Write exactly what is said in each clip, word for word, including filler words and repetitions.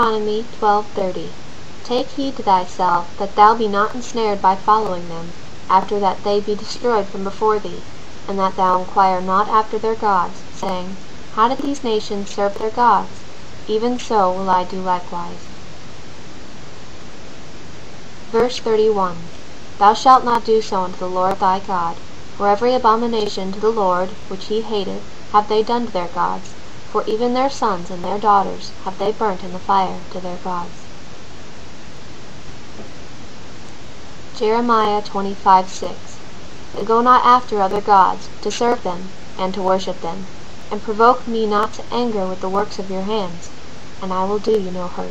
Deuteronomy twelve thirty. Take heed to thyself that thou be not ensnared by following them, after that they be destroyed from before thee, and that thou inquire not after their gods, saying, How did these nations serve their gods? Even so will I do likewise. Verse thirty-one. Thou shalt not do so unto the Lord thy God, for every abomination to the Lord which he hateth have they done to their gods, for even their sons and their daughters have they burnt in the fire to their gods. Jeremiah twenty-five six. Go not after other gods, to serve them, and to worship them, and provoke me not to anger with the works of your hands, and I will do you no hurt.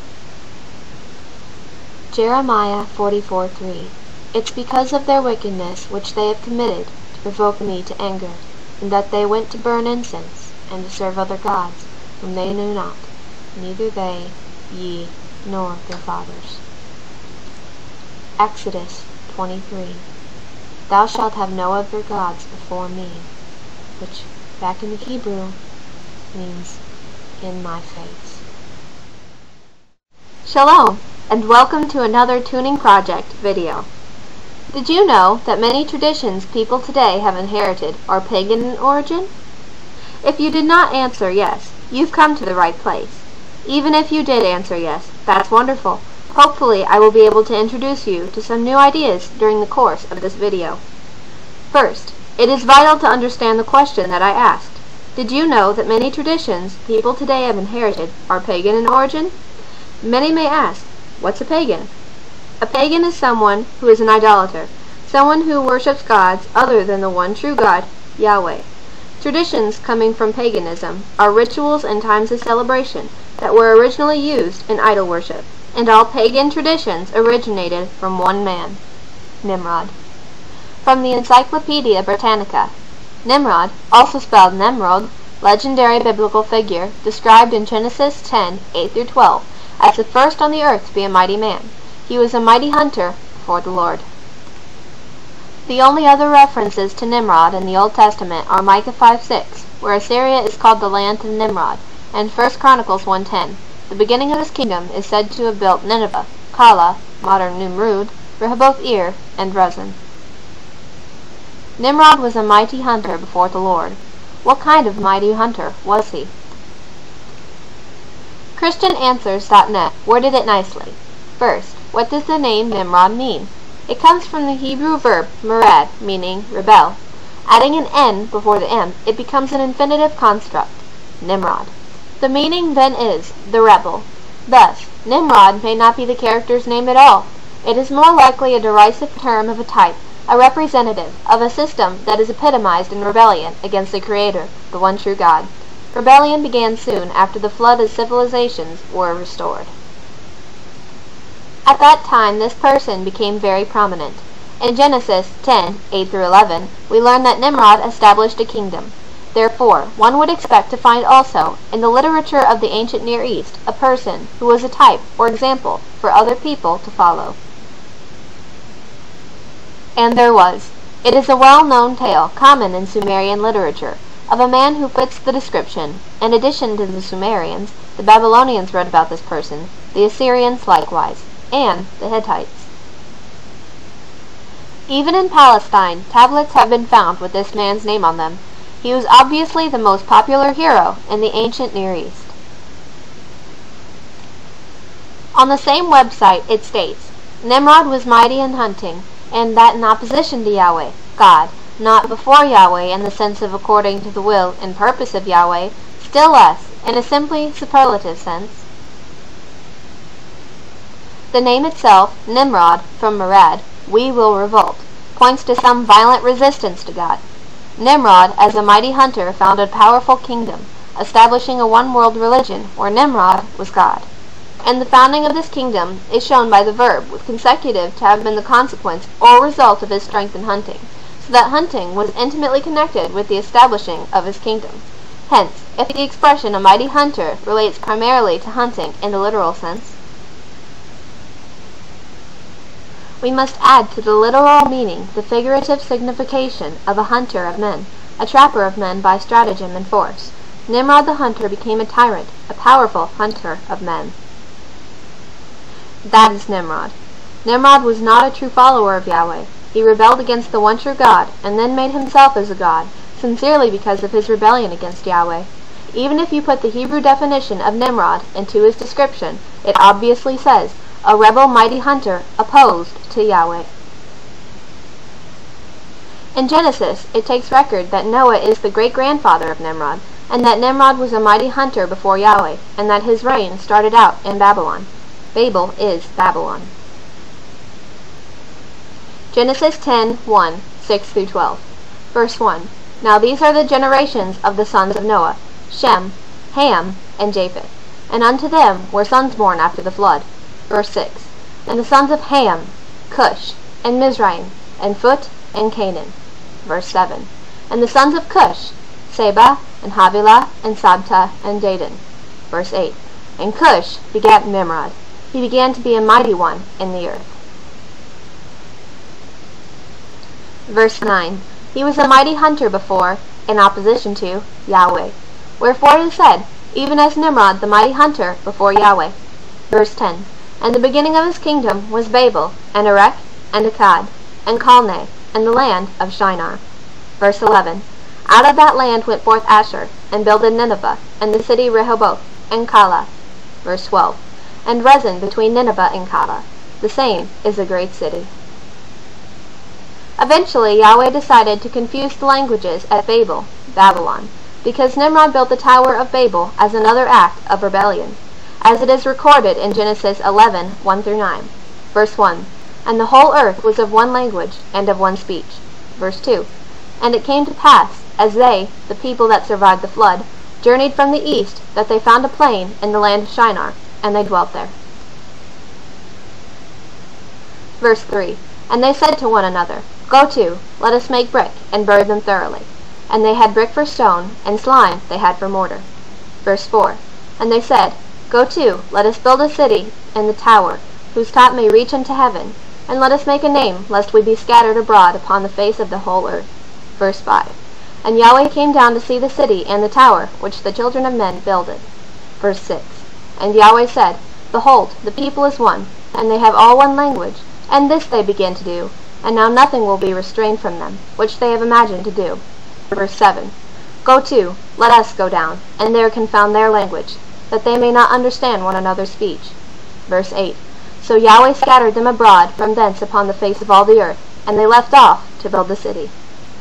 Jeremiah forty-four three. It's because of their wickedness which they have committed to provoke me to anger, and that they went to burn incense, and to serve other gods, whom they knew not, neither they, ye, nor their fathers. Exodus twenty-three. Thou shalt have no other gods before me, which, back in the Hebrew, means in my face. Shalom, and welcome to another Tuning Project video. Did you know that many traditions people today have inherited are pagan in origin? If you did not answer yes, you've come to the right place. Even if you did answer yes, that's wonderful. Hopefully I will be able to introduce you to some new ideas during the course of this video. First, it is vital to understand the question that I asked. Did you know that many traditions people today have inherited are pagan in origin? Many may ask, what's a pagan? A pagan is someone who is an idolater, someone who worships gods other than the one true God, Yahweh. Traditions coming from paganism are rituals and times of celebration that were originally used in idol worship. And all pagan traditions originated from one man, Nimrod. From the Encyclopedia Britannica. Nimrod, also spelled Nemrod, legendary biblical figure, described in Genesis ten eight through twelve, as the first on the earth to be a mighty man. He was a mighty hunter before the Lord. The only other references to Nimrod in the Old Testament are Micah five six, where Assyria is called the land of Nimrod, and First Chronicles one ten. The beginning of his kingdom is said to have built Nineveh, Kala, modern Nimrud, Rehoboth-ir, and Rezin. Nimrod was a mighty hunter before the Lord. What kind of mighty hunter was he? Christian Answers dot net worded it nicely. First, what does the name Nimrod mean? It comes from the Hebrew verb merad, meaning rebel. Adding an N before the M, it becomes an infinitive construct, Nimrod. The meaning then is, the rebel. Thus, Nimrod may not be the character's name at all. It is more likely a derisive term of a type, a representative of a system that is epitomized in rebellion against the Creator, the one true God. Rebellion began soon after the flood of civilizations were restored. At that time, this person became very prominent. In Genesis ten eight through eleven, we learn that Nimrod established a kingdom. Therefore, one would expect to find also, in the literature of the ancient Near East, a person who was a type or example for other people to follow. And there was. It is a well-known tale, common in Sumerian literature, of a man who fits the description. In addition to the Sumerians, the Babylonians wrote about this person, the Assyrians likewise, and the Hittites. Even in Palestine, tablets have been found with this man's name on them. He was obviously the most popular hero in the ancient Near East. On the same website it states, Nimrod was mighty in hunting, and that in opposition to Yahweh, God, not before Yahweh in the sense of according to the will and purpose of Yahweh, still less in a simply superlative sense. The name itself, Nimrod, from Merad, we will revolt, points to some violent resistance to God. Nimrod, as a mighty hunter, founded a powerful kingdom, establishing a one-world religion where Nimrod was God. And the founding of this kingdom is shown by the verb, with consecutive to have been the consequence or result of his strength in hunting, so that hunting was intimately connected with the establishing of his kingdom. Hence, if the expression a mighty hunter relates primarily to hunting in the literal sense, we must add to the literal meaning the figurative signification of a hunter of men, a trapper of men by stratagem and force. Nimrod the hunter became a tyrant, a powerful hunter of men. That is Nimrod. Nimrod was not a true follower of Yahweh. He rebelled against the one true God, and then made himself as a god, sincerely because of his rebellion against Yahweh. Even if you put the Hebrew definition of Nimrod into his description, it obviously says, a rebel mighty hunter opposed to Yahweh. In Genesis, it takes record that Noah is the great-grandfather of Nimrod, and that Nimrod was a mighty hunter before Yahweh, and that his reign started out in Babylon. Babel is Babylon. Genesis ten, one, six through twelve. Verse one. Now these are the generations of the sons of Noah, Shem, Ham, and Japheth. And unto them were sons born after the flood. Verse six. And the sons of Ham, Cush, and Mizraim, and Phut, and Canaan. Verse seven. And the sons of Cush, Seba, and Havilah, and Sabta, and Dedan. Verse eight. And Cush begat Nimrod. He began to be a mighty one in the earth. Verse nine. He was a mighty hunter before, in opposition to, Yahweh. Wherefore it is said, even as Nimrod the mighty hunter before Yahweh. Verse ten. And the beginning of his kingdom was Babel, and Erech, and Akkad, and Calneh, and the land of Shinar. Verse eleven. Out of that land went forth Asher, and builded Nineveh, and the city Rehoboth, and Calah. Verse twelve. And Rezin between Nineveh and Calah. The same is a great city. Eventually, Yahweh decided to confuse the languages at Babel, Babylon, because Nimrod built the Tower of Babel as another act of rebellion, as it is recorded in Genesis eleven, one through nine. Verse one. And the whole earth was of one language, and of one speech. Verse two. And it came to pass, as they, the people that survived the flood, journeyed from the east, that they found a plain in the land of Shinar, and they dwelt there. Verse three. And they said to one another, Go to, let us make brick, and bury them thoroughly. And they had brick for stone, and slime they had for mortar. Verse four. And they said, Go to, let us build a city in the tower, whose top may reach unto heaven, and let us make a name, lest we be scattered abroad upon the face of the whole earth. Verse five. And Yahweh came down to see the city and the tower, which the children of men builded. Verse six. And Yahweh said, Behold, the people is one, and they have all one language, and this they begin to do, and now nothing will be restrained from them, which they have imagined to do. Verse seven. Go to, let us go down, and there confound their language, that they may not understand one another's speech. Verse eight. So Yahweh scattered them abroad from thence upon the face of all the earth, and they left off to build the city.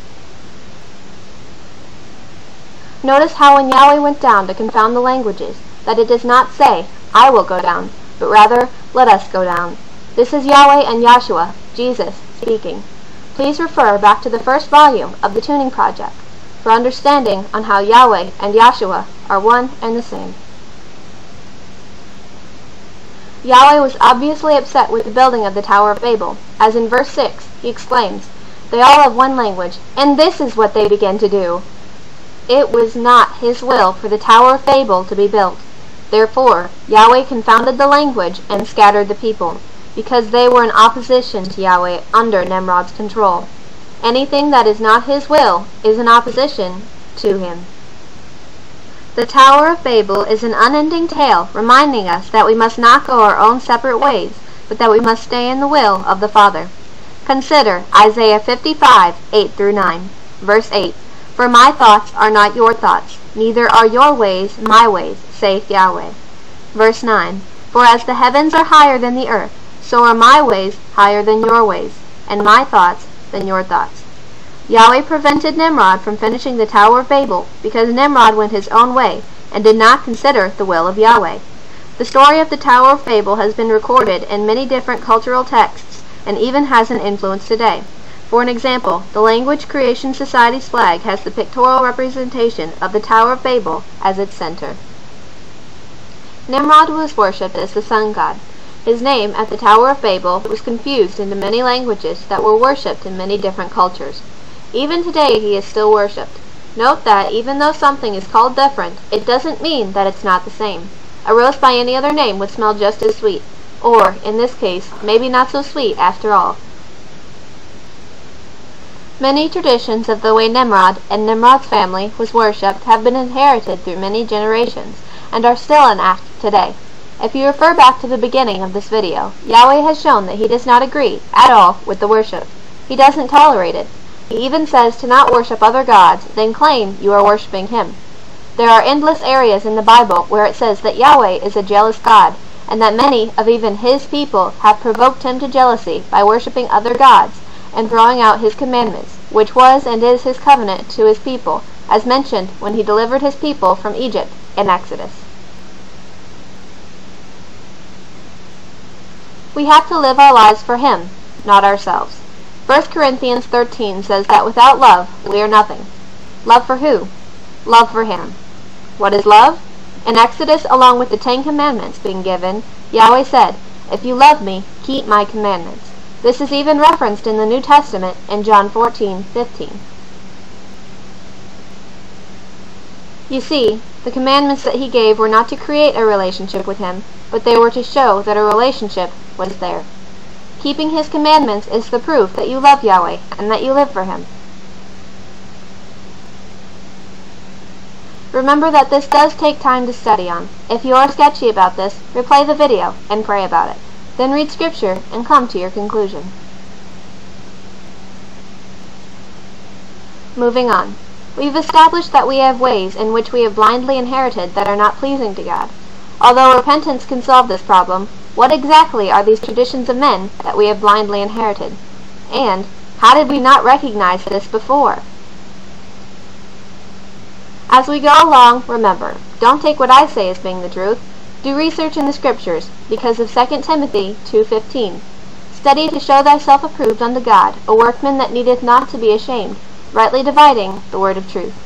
Notice how when Yahweh went down to confound the languages, that it does not say, I will go down, but rather, let us go down. This is Yahweh and Yahshua, Jesus, speaking. Please refer back to the first volume of the Tuning Project for understanding on how Yahweh and Yahshua are one and the same. Yahweh was obviously upset with the building of the Tower of Babel, as in verse six he exclaims, They all have one language, and this is what they begin to do. It was not his will for the Tower of Babel to be built. Therefore, Yahweh confounded the language and scattered the people, because they were in opposition to Yahweh under Nimrod's control. Anything that is not his will is in opposition to him. The Tower of Babel is an unending tale reminding us that we must not go our own separate ways, but that we must stay in the will of the Father. Consider Isaiah fifty-five, eight through nine. Verse eight. For my thoughts are not your thoughts, neither are your ways my ways, saith Yahweh. Verse nine. For as the heavens are higher than the earth, so are my ways higher than your ways, and my thoughts than your thoughts. Yahweh prevented Nimrod from finishing the Tower of Babel, because Nimrod went his own way, and did not consider the will of Yahweh. The story of the Tower of Babel has been recorded in many different cultural texts, and even has an influence today. For an example, the Language Creation Society's flag has the pictorial representation of the Tower of Babel as its center. Nimrod was worshipped as the sun god. His name at the Tower of Babel was confused into many languages that were worshipped in many different cultures. Even today he is still worshipped. Note that even though something is called different, it doesn't mean that it's not the same. A roast by any other name would smell just as sweet, or, in this case, maybe not so sweet after all. Many traditions of the way Nimrod and Nimrod's family was worshipped have been inherited through many generations, and are still in act today. If you refer back to the beginning of this video, Yahweh has shown that he does not agree at all with the worship. He doesn't tolerate it. He even says to not worship other gods, then claim you are worshiping him. There are endless areas in the Bible where it says that Yahweh is a jealous God, and that many of even his people have provoked him to jealousy by worshiping other gods and throwing out his commandments, which was and is his covenant to his people, as mentioned when he delivered his people from Egypt in Exodus. We have to live our lives for him, not ourselves. First Corinthians thirteen says that without love, we are nothing. Love for who? Love for him. What is love? In Exodus, along with the Ten Commandments being given, Yahweh said, "If you love me, keep my commandments." This is even referenced in the New Testament in John fourteen fifteen. You see, the commandments that he gave were not to create a relationship with him, but they were to show that a relationship was there. Keeping his commandments is the proof that you love Yahweh and that you live for him. Remember that this does take time to study on. If you are sketchy about this, replay the video and pray about it. Then read scripture and come to your conclusion. Moving on. We've established that we have ways in which we have blindly inherited that are not pleasing to God. Although repentance can solve this problem, what exactly are these traditions of men that we have blindly inherited? And how did we not recognize this before? As we go along, remember, don't take what I say as being the truth. Do research in the scriptures, because of Second Timothy two fifteen. Study to show thyself approved unto God, a workman that needeth not to be ashamed, rightly dividing the word of truth.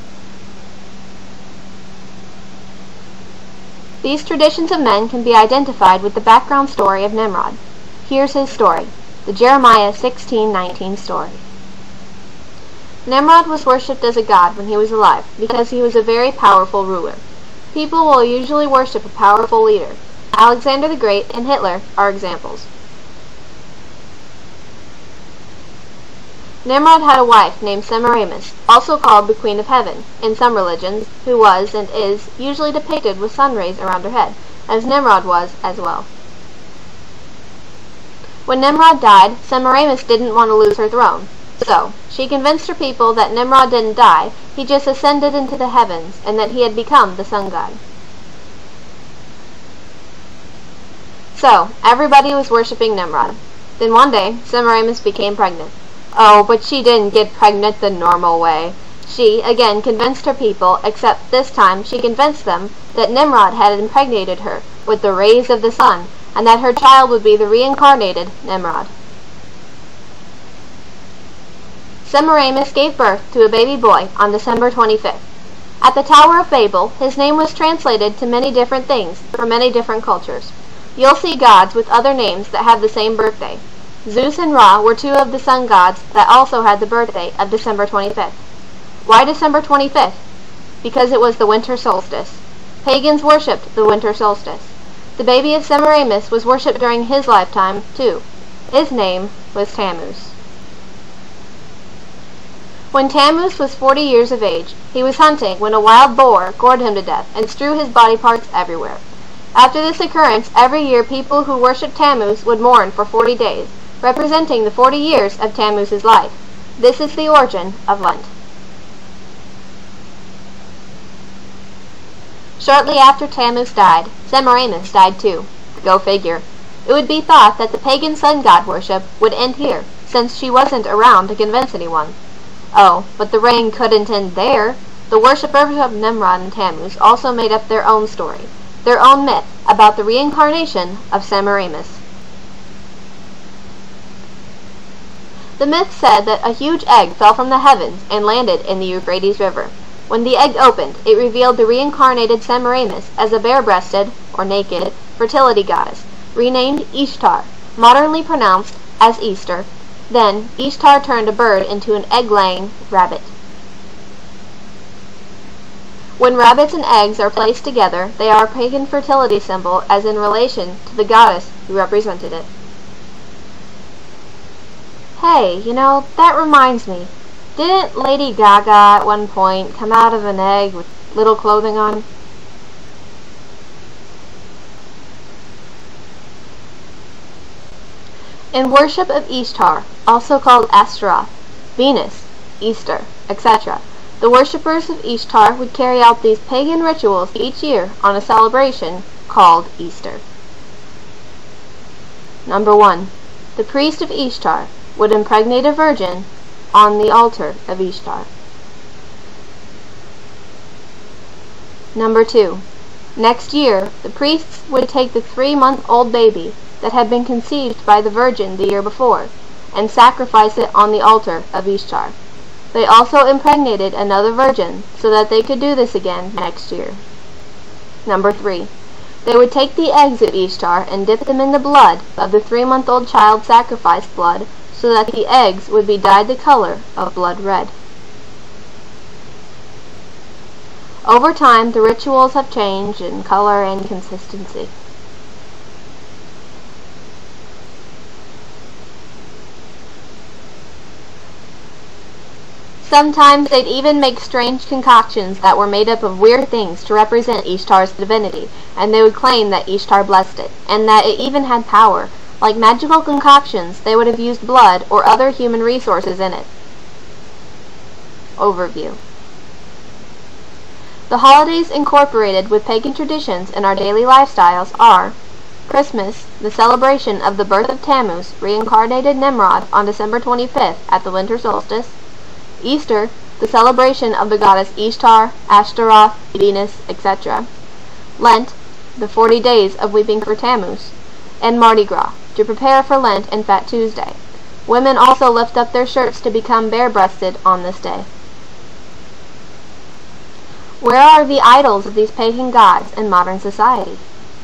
These traditions of men can be identified with the background story of Nimrod. Here's his story, the Jeremiah sixteen nineteen story. Nimrod was worshipped as a god when he was alive because he was a very powerful ruler. People will usually worship a powerful leader. Alexander the Great and Hitler are examples. Nimrod had a wife named Semiramis, also called the Queen of Heaven in some religions, who was and is usually depicted with sun rays around her head, as Nimrod was as well. When Nimrod died, Semiramis didn't want to lose her throne, so she convinced her people that Nimrod didn't die, he just ascended into the heavens, and that he had become the sun god. So, everybody was worshipping Nimrod. Then one day, Semiramis became pregnant. Oh, but she didn't get pregnant the normal way. She, again, convinced her people, except this time she convinced them that Nimrod had impregnated her with the rays of the sun, and that her child would be the reincarnated Nimrod. Semiramis gave birth to a baby boy on December twenty-fifth. At the Tower of Babel, his name was translated to many different things for many different cultures. You'll see gods with other names that have the same birthday. Zeus and Ra were two of the sun gods that also had the birthday of December twenty-fifth. Why December twenty-fifth? Because it was the winter solstice. Pagans worshipped the winter solstice. The baby of Semiramis was worshipped during his lifetime, too. His name was Tammuz. When Tammuz was forty years of age, he was hunting when a wild boar gored him to death and strewn his body parts everywhere. After this occurrence, every year people who worshipped Tammuz would mourn for forty days, representing the forty years of Tammuz's life. This is the origin of Lent. Shortly after Tammuz died, Semiramis died too. Go figure. It would be thought that the pagan sun god worship would end here, since she wasn't around to convince anyone. Oh, but the reign couldn't end there. The worshippers of Nimrod and Tammuz also made up their own story, their own myth about the reincarnation of Semiramis. The myth said that a huge egg fell from the heavens and landed in the Euphrates River. When the egg opened, it revealed the reincarnated Semiramis as a bare-breasted, or naked, fertility goddess, renamed Ishtar, modernly pronounced as Easter. Then, Ishtar turned a bird into an egg-laying rabbit. When rabbits and eggs are placed together, they are a pagan fertility symbol as in relation to the goddess who represented it. Hey, you know, that reminds me. Didn't Lady Gaga at one point come out of an egg with little clothing on? In worship of Ishtar, also called Astaroth, Venus, Easter, et cetera, the worshippers of Ishtar would carry out these pagan rituals each year on a celebration called Easter. Number one. The priest of Ishtar would impregnate a virgin on the altar of Ishtar. Number two. Next year, the priests would take the three-month-old baby that had been conceived by the virgin the year before and sacrifice it on the altar of Ishtar. They also impregnated another virgin so that they could do this again next year. Number three. They would take the eggs of Ishtar and dip them in the blood of the three-month-old child sacrifice blood so that the eggs would be dyed the color of blood red. Over time, the rituals have changed in color and consistency. Sometimes they'd even make strange concoctions that were made up of weird things to represent Ishtar's divinity, and they would claim that Ishtar blessed it, and that it even had power. Like magical concoctions, they would have used blood or other human resources in it. Overview. The holidays incorporated with pagan traditions in our daily lifestyles are Christmas, the celebration of the birth of Tammuz, reincarnated Nimrod, on December twenty-fifth at the winter solstice. Easter, the celebration of the goddess Ishtar, Ashtaroth, Venus, et cetera. Lent, the forty days of weeping for Tammuz. And Mardi Gras, to prepare for Lent and Fat Tuesday. Women also lift up their shirts to become bare-breasted on this day. Where are the idols of these pagan gods in modern society?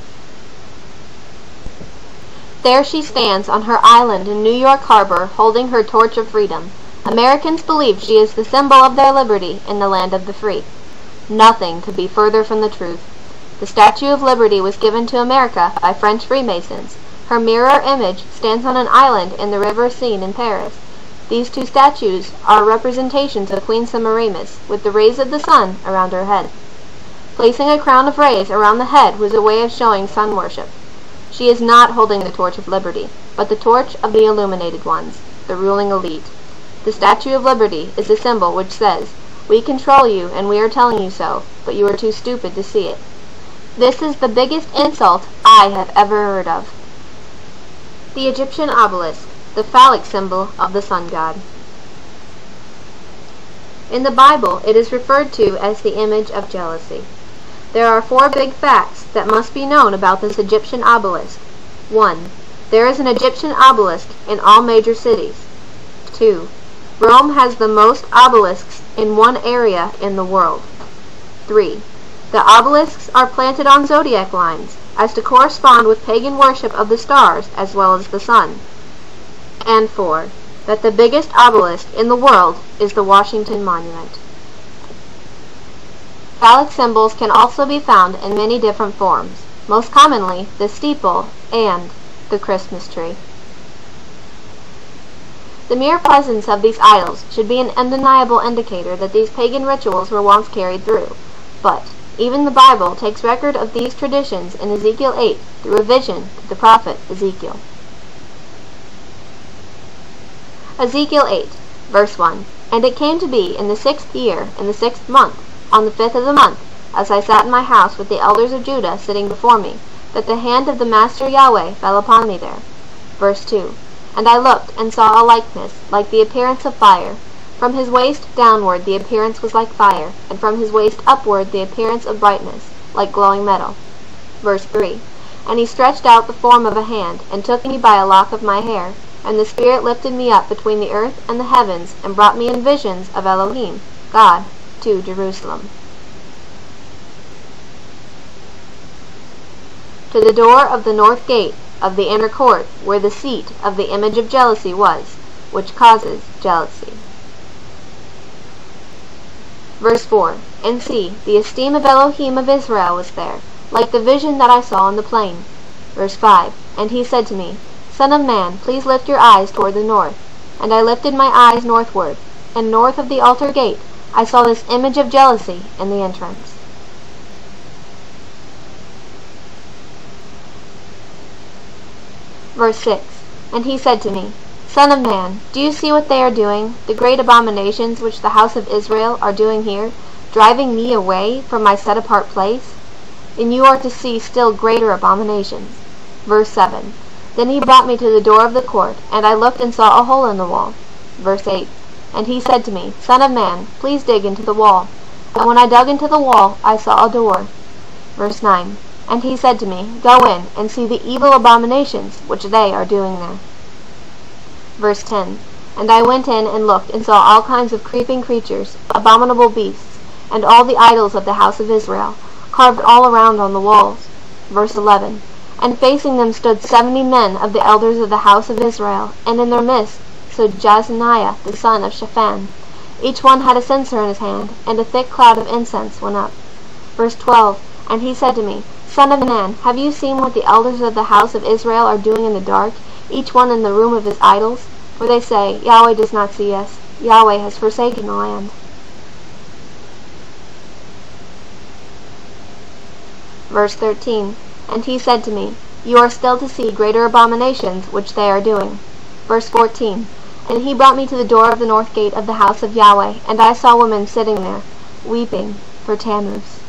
There she stands on her island in New York Harbor, holding her torch of freedom. Americans believe she is the symbol of their liberty in the land of the free. Nothing could be further from the truth. The Statue of Liberty was given to America by French Freemasons. Her mirror image stands on an island in the river Seine in Paris. These two statues are representations of Queen Semiramis, with the rays of the sun around her head. Placing a crown of rays around the head was a way of showing sun worship. She is not holding the torch of liberty, but the torch of the illuminated ones, the ruling elite. The Statue of Liberty is a symbol which says, "We control you and we are telling you so, but you are too stupid to see it." This is the biggest insult I have ever heard of. The Egyptian obelisk, the phallic symbol of the sun god. In the Bible, it is referred to as the image of jealousy. There are four big facts that must be known about this Egyptian obelisk. one. There is an Egyptian obelisk in all major cities. two. Rome has the most obelisks in one area in the world. three. The obelisks are planted on zodiac lines, as to correspond with pagan worship of the stars as well as the sun. And four. That the biggest obelisk in the world is the Washington Monument. Phallic symbols can also be found in many different forms, most commonly the steeple and the Christmas tree. The mere presence of these idols should be an undeniable indicator that these pagan rituals were once carried through, but even the Bible takes record of these traditions in Ezekiel eight through a vision to the prophet Ezekiel. Ezekiel eight, verse one. And it came to be in the sixth year, in the sixth month, on the fifth of the month, as I sat in my house with the elders of Judah sitting before me, that the hand of the Master Yahweh fell upon me there. Verse two. And I looked, and saw a likeness, like the appearance of fire. From his waist downward the appearance was like fire, and from his waist upward the appearance of brightness, like glowing metal. Verse three. And he stretched out the form of a hand, and took me by a lock of my hair, and the Spirit lifted me up between the earth and the heavens, and brought me in visions of Elohim, God, to Jerusalem. To the door of the north gate of the inner court, where the seat of the image of jealousy was, which causes jealousy. Verse four. And see, the esteem of Elohim of Israel was there, like the vision that I saw on the plain. Verse five. And he said to me, Son of man, please lift your eyes toward the north. And I lifted my eyes northward, and north of the altar gate I saw this image of jealousy in the entrance. Verse six. And he said to me, Son of man, do you see what they are doing, the great abominations which the house of Israel are doing here, driving me away from my set-apart place? And you are to see still greater abominations. Verse seven. Then he brought me to the door of the court, and I looked and saw a hole in the wall. Verse eight. And he said to me, Son of man, please dig into the wall. And when I dug into the wall, I saw a door. Verse nine. And he said to me, Go in, and see the evil abominations which they are doing there. Verse ten. And I went in and looked, and saw all kinds of creeping creatures, abominable beasts, and all the idols of the house of Israel, carved all around on the walls. Verse eleven. And facing them stood seventy men of the elders of the house of Israel, and in their midst stood Jazaniah the son of Shaphan. Each one had a censer in his hand, and a thick cloud of incense went up. Verse twelve. And he said to me, Son of man, have you seen what the elders of the house of Israel are doing in the dark, each one in the room of his idols? For they say, Yahweh does not see us. Yahweh has forsaken the land. Verse thirteen. And he said to me, You are still to see greater abominations which they are doing. Verse fourteen. And he brought me to the door of the north gate of the house of Yahweh, and I saw women sitting there, weeping for Tammuz.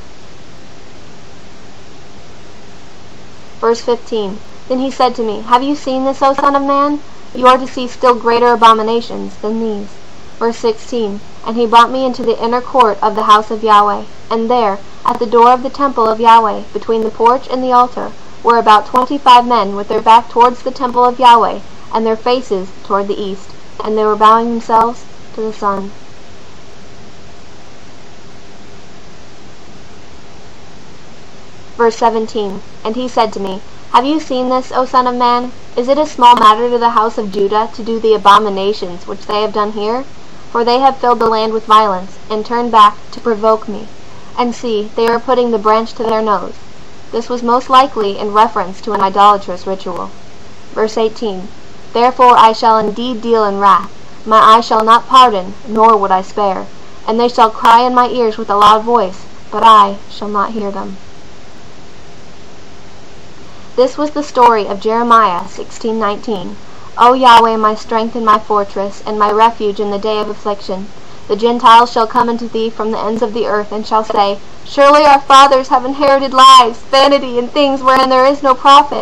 Verse fifteen. Then he said to me, Have you seen this, O son of man? You are to see still greater abominations than these. Verse sixteen. And he brought me into the inner court of the house of Yahweh, and there, at the door of the temple of Yahweh, between the porch and the altar, were about twenty-five men with their back towards the temple of Yahweh, and their faces toward the east, and they were bowing themselves to the sun. Verse seventeen. And he said to me, Have you seen this, O son of man? Is it a small matter to the house of Judah to do the abominations which they have done here? For they have filled the land with violence, and turned back to provoke me. And see, they are putting the branch to their nose. This was most likely in reference to an idolatrous ritual. Verse eighteen. Therefore I shall indeed deal in wrath. My eye shall not pardon, nor would I spare. And they shall cry in my ears with a loud voice, but I shall not hear them. This was the story of Jeremiah sixteen nineteen. O Yahweh, my strength and my fortress, and my refuge in the day of affliction. The Gentiles shall come unto thee from the ends of the earth, and shall say, Surely our fathers have inherited lies, vanity, and things wherein there is no profit.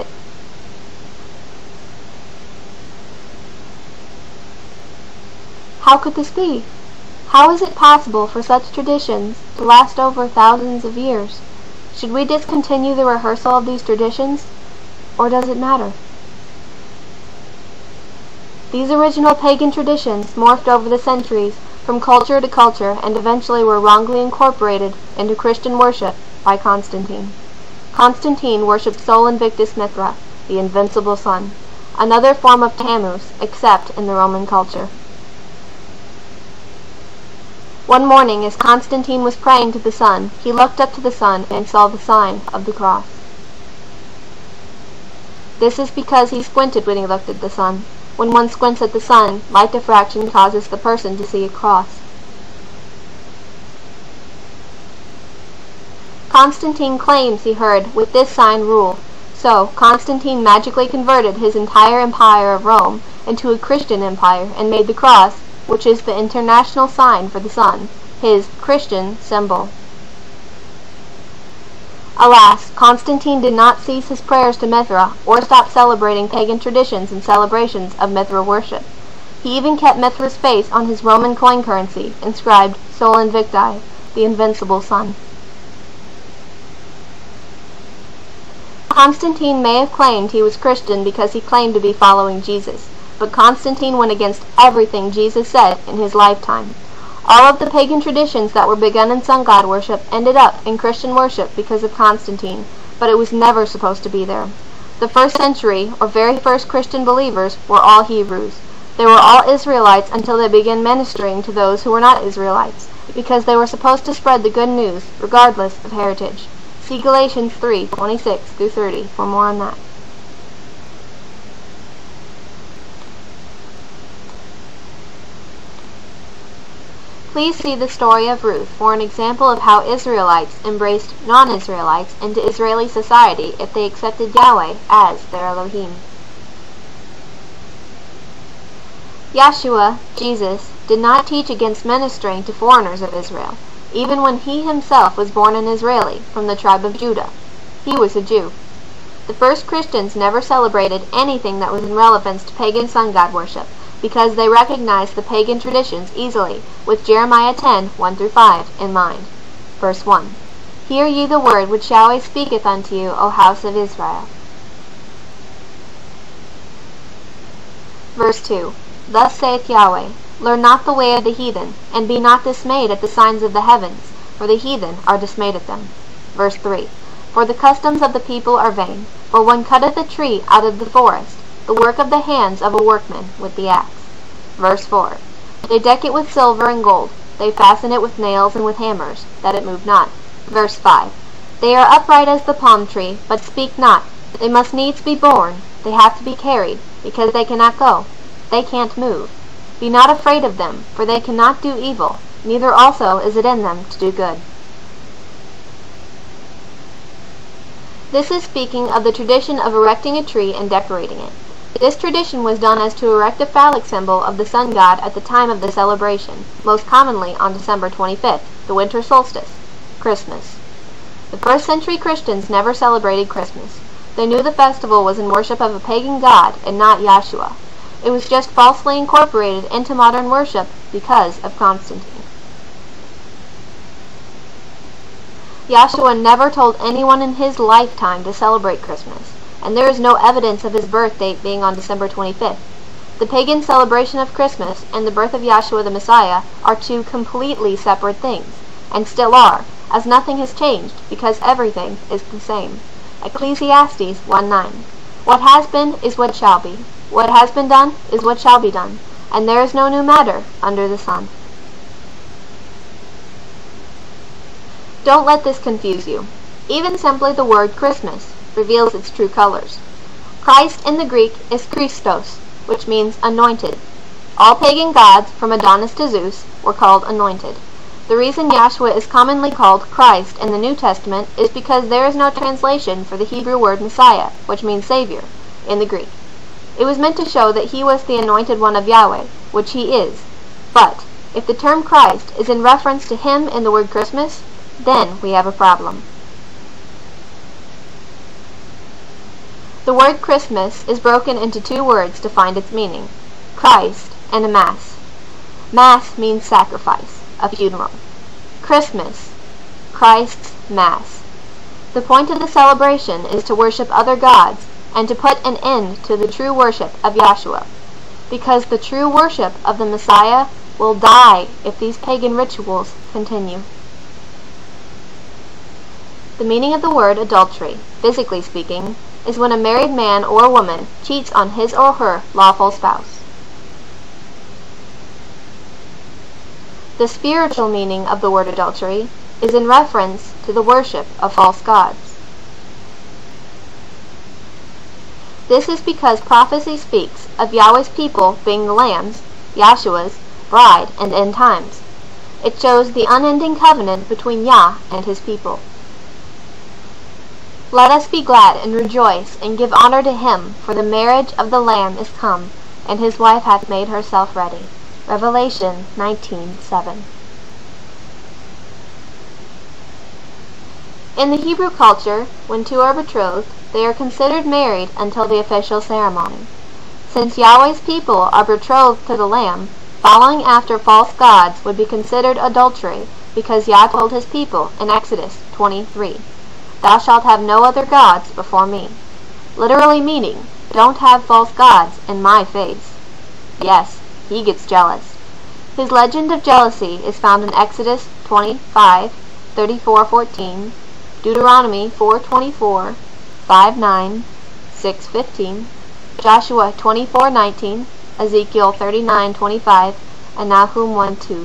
How could this be? How is it possible for such traditions to last over thousands of years? Should we discontinue the rehearsal of these traditions, or does it matter? These original pagan traditions morphed over the centuries from culture to culture and eventually were wrongly incorporated into Christian worship by Constantine. Constantine worshipped Sol Invictus Mithra, the invincible sun, another form of Tammuz, except in the Roman culture. One morning, as Constantine was praying to the sun, he looked up to the sun and saw the sign of the cross. This is because he squinted when he looked at the sun. When one squints at the sun, light diffraction causes the person to see a cross. Constantine claims he heard, With this sign rule. So, Constantine magically converted his entire empire of Rome into a Christian empire and made the cross, which is the international sign for the sun, his Christian symbol. Alas, Constantine did not cease his prayers to Mithra, or stop celebrating pagan traditions and celebrations of Mithra worship. He even kept Mithra's face on his Roman coin currency, inscribed Sol Invicti, the invincible sun. Constantine may have claimed he was Christian because he claimed to be following Jesus, but Constantine went against everything Jesus said in his lifetime. All of the pagan traditions that were begun in sun god worship ended up in Christian worship because of Constantine, but it was never supposed to be there. The first century, or very first Christian believers, were all Hebrews. They were all Israelites until they began ministering to those who were not Israelites, because they were supposed to spread the good news, regardless of heritage. See Galatians three, twenty-six through thirty for more on that. Please see the story of Ruth for an example of how Israelites embraced non-Israelites into Israeli society if they accepted Yahweh as their Elohim. Yeshua, Jesus, did not teach against ministering to foreigners of Israel, even when he himself was born an Israeli from the tribe of Judah. He was a Jew. The first Christians never celebrated anything that was in relevance to pagan sun god worship, because they recognized the pagan traditions easily, with Jeremiah ten, one through five in mind. Verse one. Hear ye the word which Yahweh speaketh unto you, O house of Israel. Verse two. Thus saith Yahweh, Learn not the way of the heathen, and be not dismayed at the signs of the heavens, for the heathen are dismayed at them. Verse three. For the customs of the people are vain, for one cutteth a tree out of the forest, the work of the hands of a workman with the axe. Verse four. They deck it with silver and gold, they fasten it with nails and with hammers, that it move not. Verse five. They are upright as the palm tree, but speak not. They must needs be borne, they have to be carried, because they cannot go. They can't move. Be not afraid of them, for they cannot do evil, neither also is it in them to do good. This is speaking of the tradition of erecting a tree and decorating it. This tradition was done as to erect a phallic symbol of the sun god at the time of the celebration, most commonly on December twenty-fifth, the winter solstice, Christmas. The first century Christians never celebrated Christmas. They knew the festival was in worship of a pagan god and not Yahshua. It was just falsely incorporated into modern worship because of Constantine. Yahshua never told anyone in his lifetime to celebrate Christmas, and there is no evidence of his birth date being on December twenty-fifth. The pagan celebration of Christmas and the birth of Yahshua the Messiah are two completely separate things, and still are, as nothing has changed, because everything is the same. Ecclesiastes one nine. What has been is what shall be. What has been done is what shall be done, and there is no new matter under the sun. Don't let this confuse you. Even simply the word Christmas reveals its true colors. Christ in the Greek is Christos, which means anointed. All pagan gods, from Adonis to Zeus, were called anointed. The reason Yahshua is commonly called Christ in the New Testament is because there is no translation for the Hebrew word Messiah, which means Savior, in the Greek. It was meant to show that he was the anointed one of Yahweh, which he is. But, if the term Christ is in reference to him in the word Christmas, then we have a problem. The word Christmas is broken into two words to find its meaning, Christ and a Mass. Mass means sacrifice, a funeral. Christmas, Christ's Mass. The point of the celebration is to worship other gods and to put an end to the true worship of Yahshua, because the true worship of the Messiah will die if these pagan rituals continue. The meaning of the word adultery, physically speaking, is when a married man or woman cheats on his or her lawful spouse. The spiritual meaning of the word adultery is in reference to the worship of false gods. This is because prophecy speaks of Yahweh's people being the lambs, Yahshua's, bride, and end times. It shows the unending covenant between Yah and his people. Let us be glad and rejoice and give honor to him, for the marriage of the Lamb is come, and his wife hath made herself ready. Revelation nineteen seven. In the Hebrew culture, when two are betrothed, they are considered married until the official ceremony. Since Yahweh's people are betrothed to the Lamb, following after false gods would be considered adultery, because Yah told his people in Exodus twenty-three, Thou shalt have no other gods before me. Literally meaning, don't have false gods in my face. Yes, he gets jealous. His legend of jealousy is found in Exodus twenty-five, thirty-four fourteen, Deuteronomy four twenty-four, five nine, six fifteen, Joshua twenty-four nineteen, Ezekiel thirty-nine twenty-five, and Nahum one two.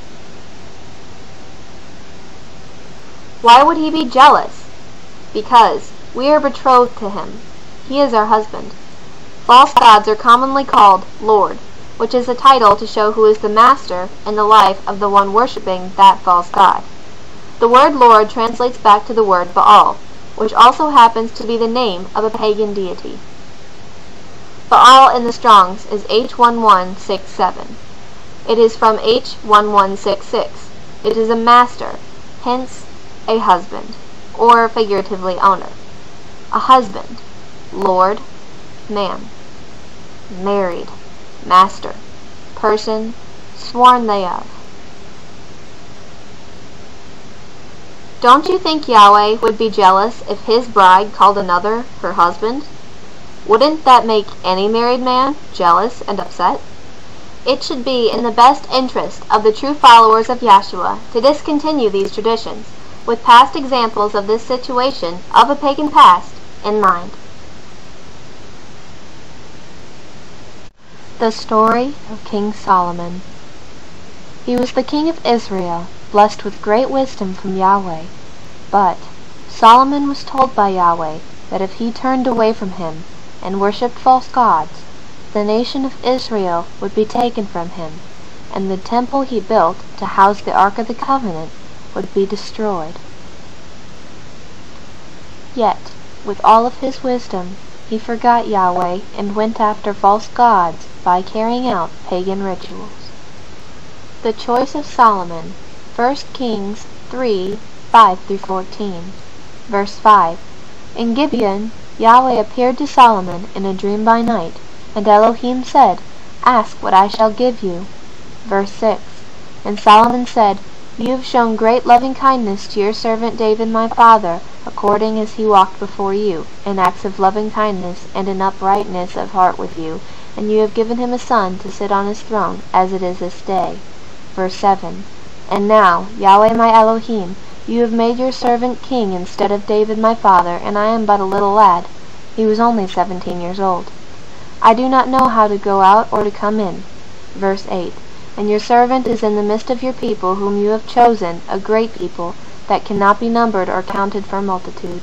Why would he be jealous? Because we are betrothed to him. He is our husband. False gods are commonly called Lord, which is a title to show who is the master in the life of the one worshipping that false god. The word Lord translates back to the word Baal, which also happens to be the name of a pagan deity. but all in the Strong's is H one one six seven. It is from H one one six six. It is a master, hence a husband, or figuratively owner. A husband, lord, man. Married, master, person, sworn they of. Don't you think Yahweh would be jealous if his bride called another her husband? Wouldn't that make any married man jealous and upset? It should be in the best interest of the true followers of Yahshua to discontinue these traditions, with past examples of this situation of a pagan past in mind. The story of King Solomon. He was the king of Israel, blessed with great wisdom from Yahweh. But Solomon was told by Yahweh that if he turned away from him and worshipped false gods, the nation of Israel would be taken from him, and the temple he built to house the Ark of the Covenant would be destroyed. Yet, with all of his wisdom, he forgot Yahweh and went after false gods by carrying out pagan rituals. The choice of Solomon, First Kings three, five through fourteen. Verse five. In Gibeon, Yahweh appeared to Solomon in a dream by night, and Elohim said, Ask what I shall give you. Verse six. And Solomon said, You have shown great loving kindness to your servant David my father, according as he walked before you, in acts of loving kindness and in uprightness of heart with you, and you have given him a son to sit on his throne, as it is this day. Verse seven. And now, Yahweh my Elohim, you have made your servant king instead of David my father, and I am but a little lad. He was only seventeen years old. I do not know how to go out or to come in. Verse eight. And your servant is in the midst of your people whom you have chosen, a great people, that cannot be numbered or counted for multitude.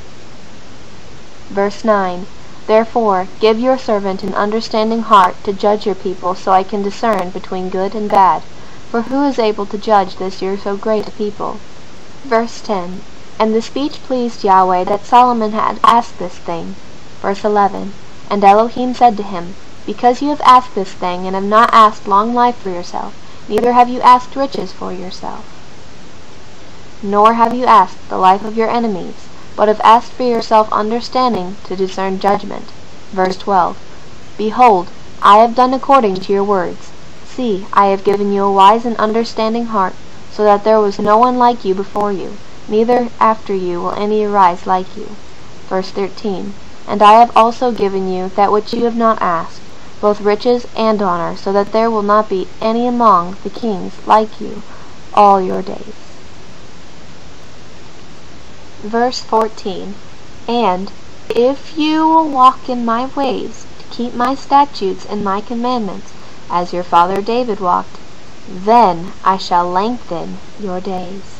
Verse nine. Therefore give your servant an understanding heart to judge your people, so I can discern between good and bad. For who is able to judge this your so great a people? Verse ten. And the speech pleased Yahweh that Solomon had asked this thing. Verse eleven. And Elohim said to him, Because you have asked this thing, and have not asked long life for yourself, neither have you asked riches for yourself, nor have you asked the life of your enemies, but have asked for yourself understanding to discern judgment. Verse twelve. Behold, I have done according to your words. See, I have given you a wise and understanding heart, so that there was no one like you before you, neither after you will any arise like you. Verse thirteen. And I have also given you that which you have not asked, both riches and honor, so that there will not be any among the kings like you all your days. Verse fourteen. And if you will walk in my ways, to keep my statutes and my commandments, as your father David walked, then I shall lengthen your days.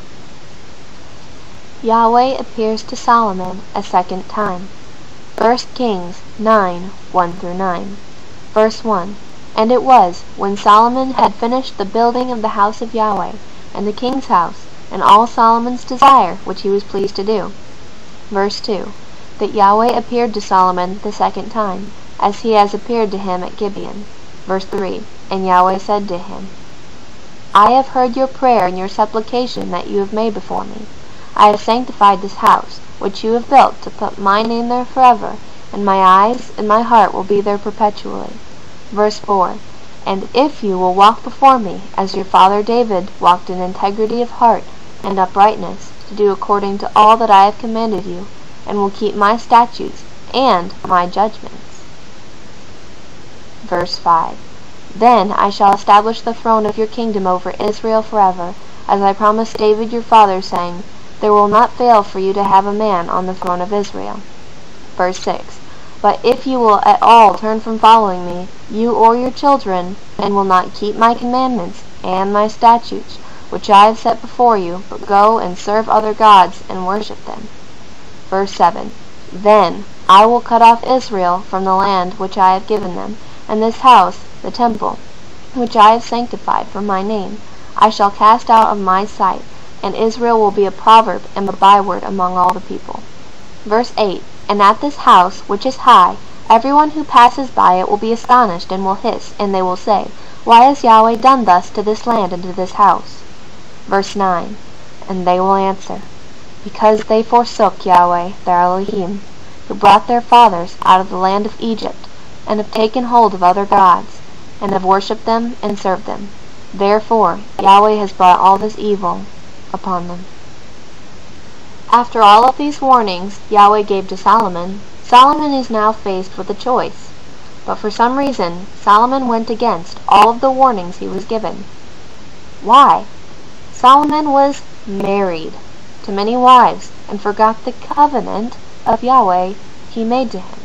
Yahweh appears to Solomon a second time. First Kings nine, one through nine. Verse one. And it was, when Solomon had finished the building of the house of Yahweh, and the king's house, and all Solomon's desire, which he was pleased to do. Verse two. That Yahweh appeared to Solomon the second time, as he has appeared to him at Gibeon. Verse three. And Yahweh said to him, I have heard your prayer and your supplication that you have made before me. I have sanctified this house, which you have built, to put my name there forever, and my eyes and my heart will be there perpetually. Verse four. And if you will walk before me, as your father David walked in integrity of heart and uprightness, to do according to all that I have commanded you, and will keep my statutes and my judgments. Verse five. Then I shall establish the throne of your kingdom over Israel forever, as I promised David your father, saying, There will not fail for you to have a man on the throne of Israel. Verse six. But if you will at all turn from following me, you or your children, and will not keep my commandments and my statutes, which I have set before you, but go and serve other gods and worship them. Verse seven. Then I will cut off Israel from the land which I have given them, and this house, the temple, which I have sanctified for my name, I shall cast out of my sight, and Israel will be a proverb and a byword among all the people. Verse eight. And at this house, which is high, Everyone who passes by it will be astonished and will hiss, and they will say, Why has Yahweh done thus to this land and to this house? Verse nine. And they will answer, Because they forsook Yahweh, their Elohim, who brought their fathers out of the land of Egypt, and have taken hold of other gods, and have worshipped them and served them. Therefore Yahweh has brought all this evil upon them. After all of these warnings Yahweh gave to Solomon, Solomon is now faced with a choice. But for some reason, Solomon went against all of the warnings he was given. Why? Solomon was married to many wives and forgot the covenant of Yahweh he made to him.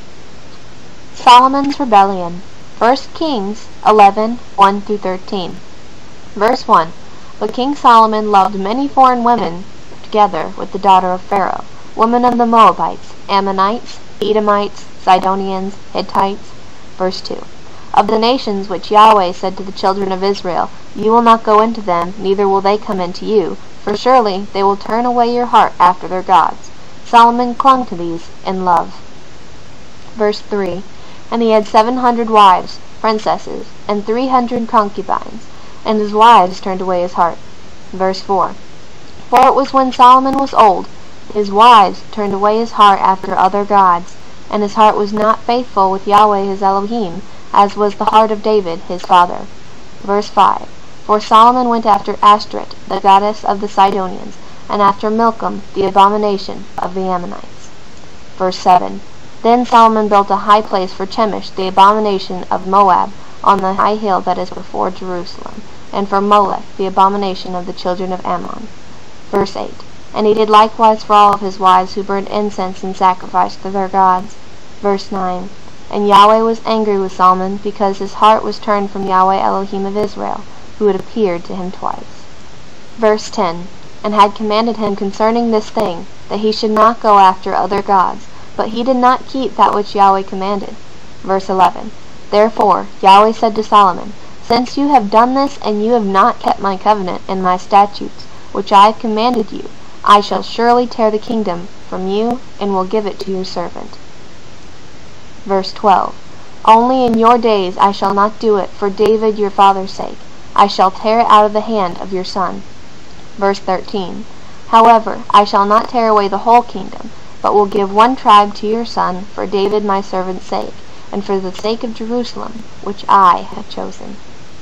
Solomon's rebellion. First Kings eleven, one through thirteen. Verse one. But King Solomon loved many foreign women together with the daughter of Pharaoh, women of the Moabites, Ammonites, Edomites, Sidonians, Hittites. Verse two. Of the nations which Yahweh said to the children of Israel, You will not go into them, neither will they come into you, for surely they will turn away your heart after their gods. Solomon clung to these in love. Verse three. And he had seven hundred wives, princesses, and three hundred concubines, and his wives turned away his heart. Verse four. For it was when Solomon was old, his wives turned away his heart after other gods, and his heart was not faithful with Yahweh his Elohim, as was the heart of David his father. Verse five. For Solomon went after Ashtoreth, the goddess of the Sidonians, and after Milcom, the abomination of the Ammonites. Verse seven. Then Solomon built a high place for Chemosh, the abomination of Moab, on the high hill that is before Jerusalem, and for Molech, the abomination of the children of Ammon. Verse eight. And he did likewise for all of his wives who burned incense and sacrificed to their gods. Verse nine. And Yahweh was angry with Solomon, because his heart was turned from Yahweh Elohim of Israel, who had appeared to him twice. Verse ten. And had commanded him concerning this thing, that he should not go after other gods, but he did not keep that which Yahweh commanded. Verse eleven. Therefore Yahweh said to Solomon, Since you have done this, and you have not kept my covenant and my statutes, which I have commanded you, I shall surely tear the kingdom from you, and will give it to your servant. Verse twelve. Only in your days I shall not do it for David your father's sake. I shall tear it out of the hand of your son. Verse thirteen. However, I shall not tear away the whole kingdom, but will give one tribe to your son for David my servant's sake, and for the sake of Jerusalem, which I have chosen.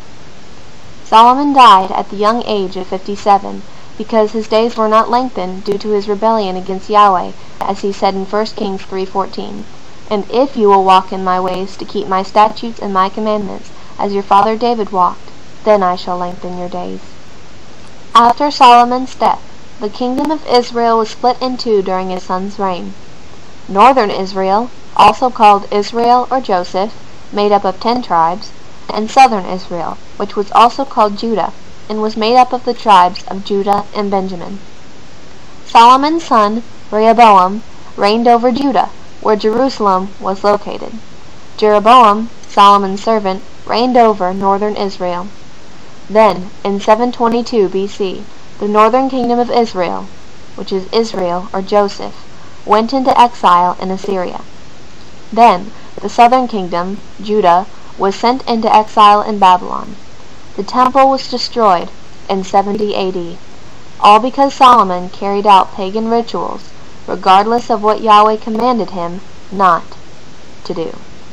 Solomon died at the young age of fifty-seven, because his days were not lengthened due to his rebellion against Yahweh, as he said in First Kings three fourteen. And if you will walk in my ways to keep my statutes and my commandments, as your father David walked, then I shall lengthen your days. After Solomon's death, the kingdom of Israel was split in two during his son's reign. Northern Israel, also called Israel or Joseph, made up of ten tribes, and southern Israel, which was also called Judah, and was made up of the tribes of Judah and Benjamin. Solomon's son, Rehoboam, reigned over Judah, where Jerusalem was located. Jeroboam, Solomon's servant, reigned over northern Israel. Then, in seven twenty-two B C, the northern kingdom of Israel, which is Israel or Joseph, went into exile in Assyria. Then, the southern kingdom, Judah, was sent into exile in Babylon. The temple was destroyed in seventy A D, all because Solomon carried out pagan rituals, regardless of what Yahweh commanded him not to do.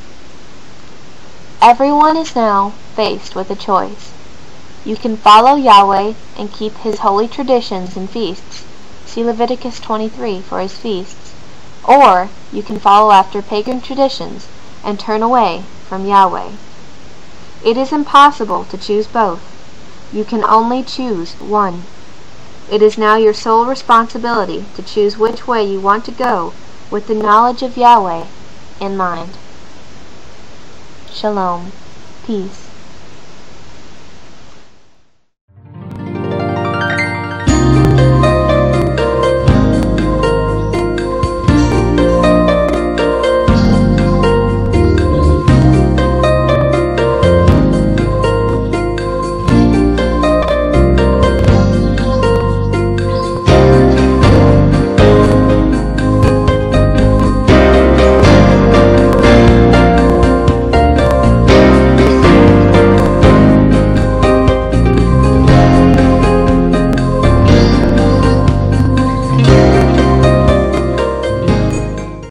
Everyone is now faced with a choice. You can follow Yahweh and keep his holy traditions and feasts, see Leviticus twenty-three for his feasts, or you can follow after pagan traditions and turn away from Yahweh. It is impossible to choose both. You can only choose one. It is now your sole responsibility to choose which way you want to go with the knowledge of Yahweh in mind. Shalom. Peace.